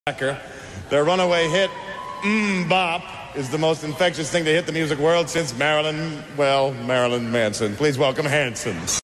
Their runaway hit, Bop, is the most infectious thing to hit the music world since Marilyn Manson. Please welcome Hanson.